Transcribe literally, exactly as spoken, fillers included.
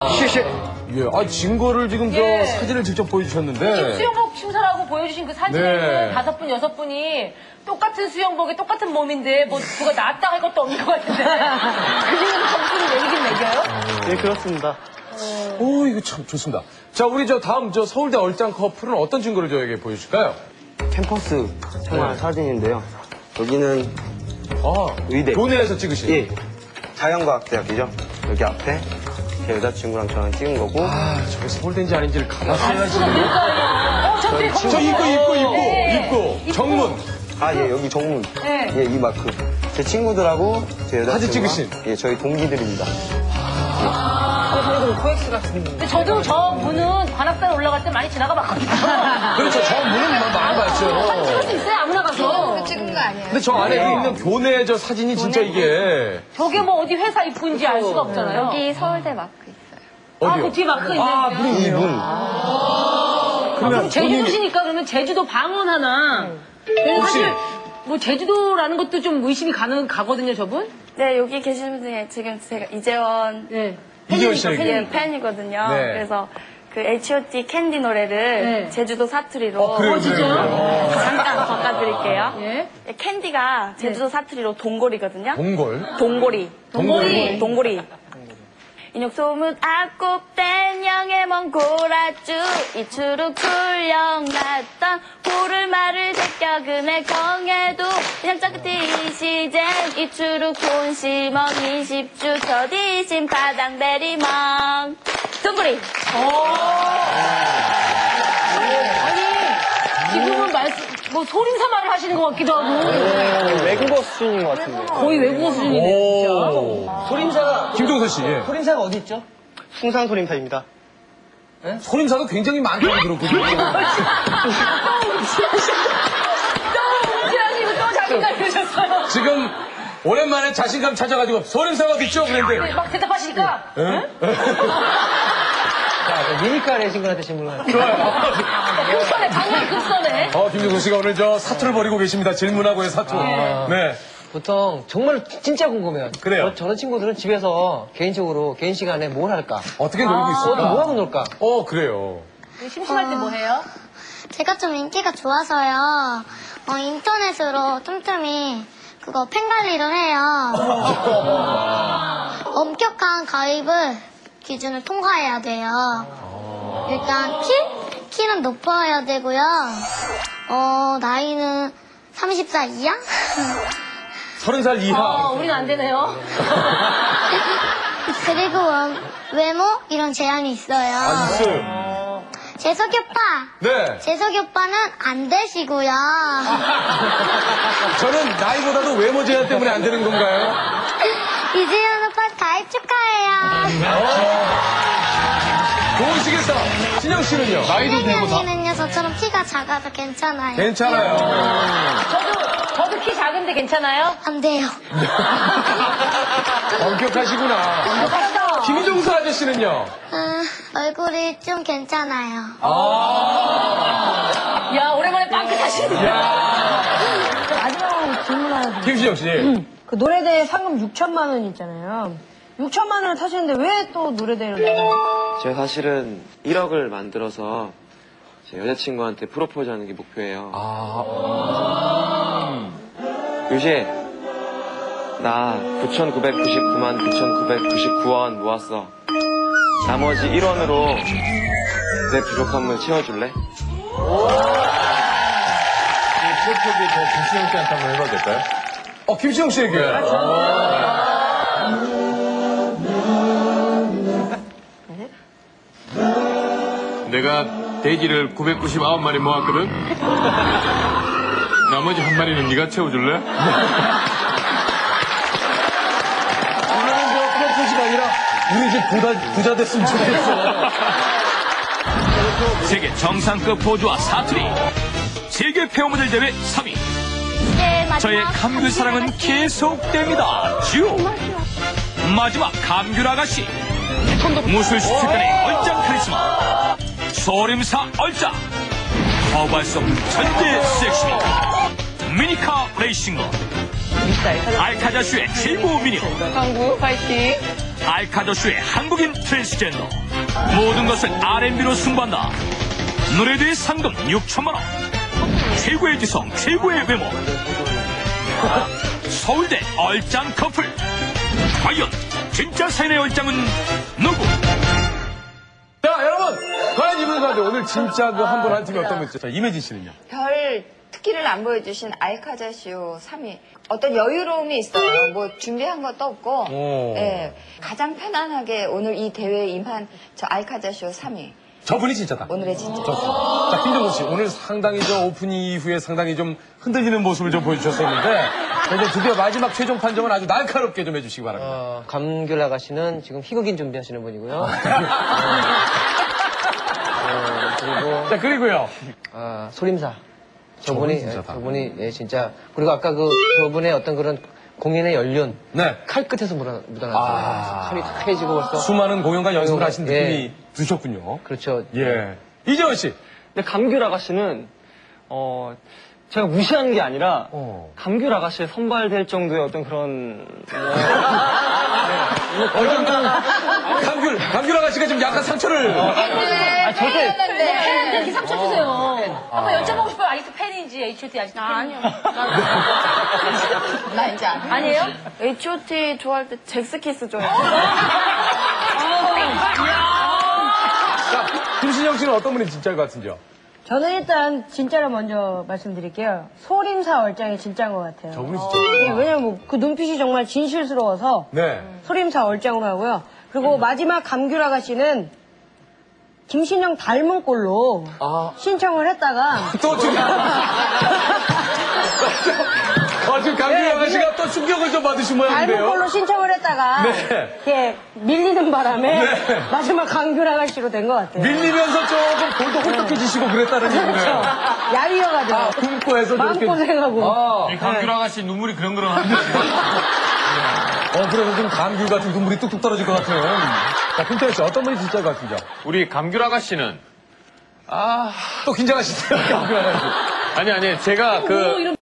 시시. 예, 아, 증거를 지금 예. 저 사진을 직접 보여주셨는데. 수영복 심사라고 보여주신 그 사진에는 네. 다섯 분, 여섯 분이 똑같은 수영복에 똑같은 몸인데 뭐 누가 낫다 할 것도 없는 것 같은데. 그중에서 점수를 매기긴 매겨요? 네, 그렇습니다. 오, 이거 참 좋습니다. 자, 우리 저 다음 저 서울대 얼짱 커플은 어떤 증거를 저에게 보여줄까요? 캠퍼스 생활 네. 사진인데요. 여기는 아, 의대. 교내에서 찍으신. 예, 자연과학대학이죠. 여기 앞에 제 여자친구랑 저랑 찍은 거고. 아, 저게 서울대인지 아닌지를 가봤어야지. 어, 저쪽에 저 검은 입고, 입고, 입고, 네. 입고. 정문. 아, 예, 여기 정문. 네. 예, 이 마크. 제 친구들하고 제 여자친구랑. 사진 찍으신? 예, 저희 동기들입니다. 근데 저도 저 문은 관악산 올라갈 때 많이 지나가 봤거든요. 그렇죠. 저 문은 많이 봤죠. 찍을 수 있어요, 아무나 가서. 찍은 거 아니에요? 근데 저 안에 있는 교내 저 사진이 진짜 이게. 저게 뭐 어디 회사 입구인지 알 수가 없잖아요. 여기 서울대 마크 있어요. 아, 어디요? 그 뒤에 마크 있네요. 아, 문이 이 있네요. 문. 아, 그럼 제주도시니까 그러면 제주도 방언 하나. 그래서 혹시- 사실 뭐 제주도라는 것도 좀 의심이 가능 가거든요, 저분. 네, 여기 계신 분 중에 지금 제가 이재원 네. 이재원 씨에게. 예, 팬이거든요. 네. 그래서 그 에이치 오 티 캔디 노래를 네. 제주도 사투리로 어, 그래요, 진짜요? 잠깐 바꿔드릴게요. 예. 예, 캔디가 제주도 사투리로 동골이거든요. 동걸. 동골이. 동골이. 동골이. 인육 소문 앞곱된 영의 먼 고라주 이추룩 굴령 났던 고를 말을 제껴 그네 경에도 그냥 짜릿이 시젠 이추룩 곤시멍 이십 주 더디심 바당 베리멍 동골이. 아니, 지금은 말씀, 뭐 소림사 말을 하시는 것 같기도 하고. 외국어 수준인 것 같은데. 거의 외국어 수준이네, 진짜. 소림사가, 김종서 씨. 예. 소림사가 어디 있죠? 숭상 소림사입니다. 소림사도 굉장히 많다고 들었거든요. 무시하시고 또 자신감 드셨어요. 지금 오랜만에 자신감 찾아가지고 소림사가 어디 있죠? 그랬는데. 막 대답하시니까. 응? 자, 미니카의 친구한테 질문을. 좋아요. 급선해, 정말 급선해. 어, 김종서 씨가 오늘 저 사투를 벌이고 계십니다. 질문하고의 사투. 네. 보통 정말 진짜 궁금해요. 그래요? 저, 저런 친구들은 집에서 개인적으로 개인 시간에 뭘 할까? 어떻게 놀고 어, 있을까? 뭐 하고 놀까? 어, 그래요. 심심할 때 뭐 해요? 제가 좀 인기가 좋아서요. 어, 인터넷으로 틈틈이 그거 팬 관리를 해요. 엄격한 가입을 기준을 통과해야 돼요. 일단 키? 키는 높아야 되고요. 어, 나이는 서른 살 이하? 서른 살 이하. 어, 우린 안 되네요. 그리고 원- 외모? 이런 제한이 있어요. 아, 있어요. 재석이 오빠! 네. 재석이 오빠는 안 되시고요. 저는 나이보다도 외모 제한 때문에 안 되는 건가요? 이재현 오빠 가입 축하해요. 좋으시겠다. 신영 씨는요? 나이도 되고 다. 신영이는요, 저처럼 키가 작아서 괜찮아요. 괜찮아요. 저도, 저도 키 작은데 괜찮아요? 안 돼요. 엄격하시구나. 김종서 아저씨는요? 음, 얼굴이 좀 괜찮아요. 아. 야, 오랜만에 빵긋하시네. 야. 마지막으로 질문 하나 드릴게요. 김신영 씨. 그 노래대회 상금 육천만 원 있잖아요. 육천만 원을 타시는데 왜 또 노래대회를 나가요? 제가 사실은 일억을 만들어서 제 여자친구한테 프로포즈 하는 게 목표예요. 아. 유시, 나 구천구백구십구만 구천구백구십구 원 모았어. 나머지 일 원으로 내 부족한 물 채워줄래? 프로포즈 저 김신영 씨한테 한번 해봐도 될까요? 어, 김신영 씨에게. 내가 돼지를 구백구십구 마리 모았거든? 나머지 한 마리는 네가 채워줄래? 오늘은 저 프로포즈가 아니라 우리 이제 부자, 부자 됐으면 좋겠어. 세계 정상급 보조와 사투리 세계 폐허모델 대회 삼 위. 저의 감귤 사랑은 계속됩니다. 주 마지막 감귤 아가씨 무술 수색단의 얼짱 카리스마 소림사 얼짱 거부할 수 없는 천재 섹시미 미니카 레이싱거 알카자슈의 최고 미녀 광구 파이팅. 알카저쇼의 한국인 트랜스젠더. 모든 것을 알앤비로 승부한다. 노래대회 상금 육천만 원. 최고의 지성, 최고의 외모. 서울대 얼짱 커플. 과연 진짜 사연의 얼짱은 누구? 자, 여러분! 과연 이분 가운데 오늘 진짜 그 한 분 한 팀이 어떤 분이죠? 자, 이매진 씨는요? 별 특기를 안 보여주신 알카자시오 삼 위. 어떤 여유로움이 있어요. 뭐 준비한 것도 없고, 오. 예, 가장 편안하게 오늘 이 대회에 임한 저 알카자시오 삼 위. 저분이 진짜다. 오늘의 진짜. 좋습니다. 자, 김정국 씨. 오늘 상당히 저 오픈 이후에 상당히 좀 흔들리는 모습을 좀 보여주셨었는데, 자, 이제 드디어 마지막 최종 판정은 아주 날카롭게 좀 해주시기 바랍니다. 어, 감귤 아가씨는 지금 희극인 준비하시는 분이고요. 어, 그리고 자, 그리고요. 아, 소림사. 저분이 저분이, 진짜다. 예, 저분이, 예, 진짜. 그리고 아까 그, 저분의 어떤 그런 공연의 연륜. 네. 칼 끝에서 묻어, 묻어났어요. 아. 칼이 하얘지고 벌써. 수많은 공연과 연습을 하신 예. 느낌이 드셨군요. 그렇죠. 예. 이재원 씨. 근데 감귤 아가씨는 어 제가 무시하는 게 아니라 어. 감귤 아가씨에 선발될 정도의 어떤 그런 어떤 감귤, 감귤 아가씨가 좀 약간 상처를. 아, 절대. 팬한테 이렇게 상처 주세요. 한번 여쭤보고 싶어요. 아직도 팬인지, 에이치 오 티 아직도 팬인지. 아니요. 나 이제 안 아니에요? 에이치 오 티 좋아할 때 잭스키스 좋아해요. 자, 김신영 씨는 어떤 분이 진짜일 것 같은지요? 저는 일단 진짜를 먼저 말씀드릴게요. 소림사 얼짱이 진짜인 것 같아요. 저분이 진짜. 예, 왜냐면 그 눈빛이 정말 진실스러워서 네. 소림사 얼짱으로 하고요. 그리고 마지막 감귤 아가씨는 김신영 닮은 꼴로 신청을 했다가 또 지금. 어, 지금 감귤 아가씨가 또 충격을 좀 받으신 닮은 모양인데요. 꼴로 신청을 했다가 네. 이렇게 밀리는 바람에 네. 마지막 감귤 아가씨로 된 것 같아요. 밀리면서 조금 볼도 홀떡해지시고 그랬다는 그렇죠. 얘기네요. 야위어가지고 아, 굶고 해서 저렇게. 마음고생하고. 아. 이 감귤 아가씨 눈물이 그렁그렁한데. 어, 그래서 좀 감귤 같은 눈물이 뚝뚝 떨어질 것 같은. 자, 김태현 씨, 어떤 분이 진짜일 것 같은지요? 우리 감귤 아가씨는 또 긴장하시네요, 감귤 아가씨. 아니 아니 제가 그